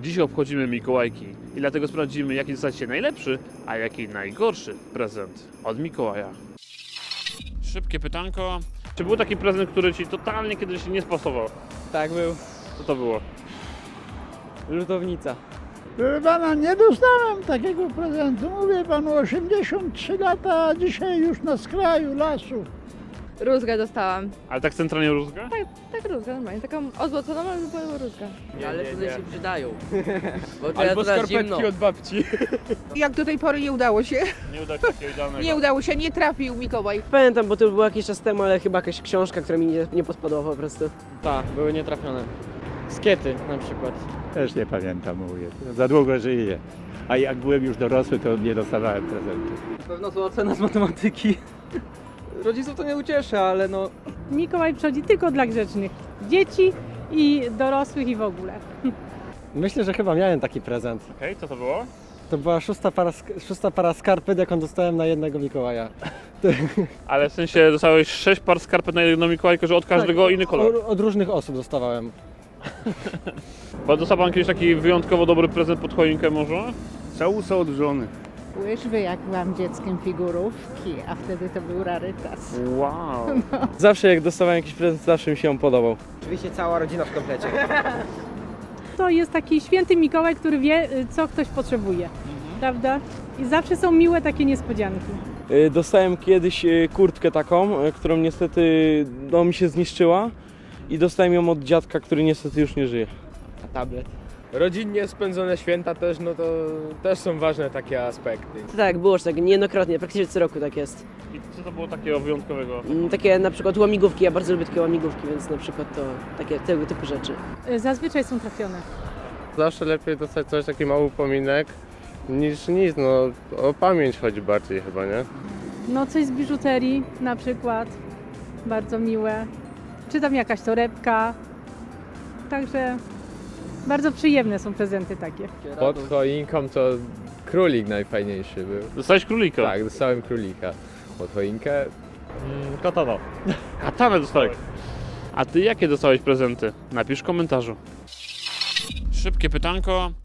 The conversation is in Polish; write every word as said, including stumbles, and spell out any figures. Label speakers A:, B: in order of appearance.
A: Dziś obchodzimy Mikołajki i dlatego sprawdzimy, jaki dostaliście najlepszy, a jaki najgorszy prezent od Mikołaja. Szybkie pytanko. Czy był taki prezent, który ci totalnie kiedyś nie spasował?
B: Tak był.
A: Co to było?
B: Lutownica.
C: Proszę pana, nie dostałem takiego prezentu. Mówię panu, osiemdziesiąt trzy lata, a dzisiaj już na skraju lasu.
D: Rózgę dostałam.
A: Ale tak centralnie rózga?
D: Tak, tak rózgę, normalnie. Taką ozłoconą, ale zupełnie rózgę.
B: Nie,
E: ale
B: nie,
E: tutaj
B: nie.
E: się przydają. Bo
B: Albo
E: teraz
B: skarpetki
E: zimno.
B: od babci.
F: Jak do tej pory nie udało się,
A: Nie uda się takiego idealnego.
F: nie udało się, nie trafił Mikołaj.
E: Pamiętam, bo to było jakiś czas temu, ale chyba jakaś książka, która mi nie, nie podpadła po prostu.
B: Tak, były nietrafione. Skiety na przykład.
G: Też nie pamiętam, mówię. Za długo żyję. A jak byłem już dorosły, to nie dostawałem prezentu.
B: Na pewno to ocena z matematyki. Rodziców to nie ucieszy, ale no...
H: Mikołaj przychodzi tylko dla grzecznych dzieci i dorosłych i w ogóle.
I: Myślę, że chyba miałem taki prezent.
A: Okej, okay, co to było?
I: To była szósta para, sk- szósta para skarpet, jaką dostałem na jednego Mikołaja.
A: Ale w sensie dostałeś sześć par skarpet na jedną Mikołajkę, że od każdego inny kolor.
I: Od, od różnych osób dostawałem.
A: Bo dostał pan kiedyś taki wyjątkowo dobry prezent pod choinkę może?
G: Całusa od żony.
C: Łyżwy, jak byłam dzieckiem, figurówki, a wtedy to był rarytas.
A: Wow.
B: Zawsze jak dostawałem jakiś prezent, zawsze mi się on podobał.
E: Oczywiście cała rodzina w komplecie.
H: To jest taki święty Mikołaj, który wie, co ktoś potrzebuje, prawda? I zawsze są miłe takie niespodzianki.
B: Dostałem kiedyś kurtkę taką, którą niestety no, mi się zniszczyła. I dostałem ją od dziadka, który niestety już nie żyje.
E: A tablet?
J: Rodzinnie spędzone święta też, no to też są ważne takie aspekty.
E: Tak, było już tak niejednokrotnie, praktycznie co roku tak jest.
A: I co to było takiego wyjątkowego?
E: Mm, Takie na przykład łamigłówki, ja bardzo lubię takie łamigłówki, więc na przykład to takie tego typu rzeczy.
H: Zazwyczaj są trafione.
J: Zawsze lepiej dostać coś, taki mały upominek, niż nic, no o pamięć chodzi bardziej chyba, nie?
H: No coś z biżuterii na przykład, bardzo miłe. Czy tam jakaś torebka. Także bardzo przyjemne są prezenty takie.
J: Pod choinką to królik najfajniejszy był.
A: Dostałeś królika?
J: Tak, dostałem królika. Pod choinkę
A: Katana. Katanę dostałeś. A ty jakie dostałeś prezenty? Napisz w komentarzu. Szybkie pytanko.